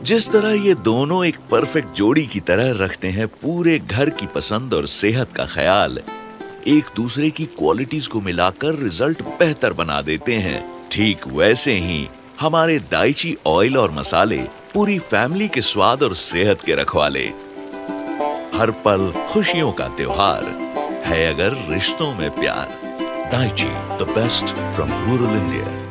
जिस तरह ये दोनों एक परफेक्ट जोड़ी की तरह रखते हैं पूरे घर की पसंद और सेहत का ख्याल, एक दूसरे की क्वालिटीज को मिलाकर रिजल्ट बेहतर बना देते हैं, ठीक वैसे ही हमारे दाइची ऑयल और मसाले पूरी फैमिली के स्वाद और सेहत के रखवाले। हर पल खुशियों का त्योहार है अगर रिश्तों में प्यार। Daiichi, the best from rural India.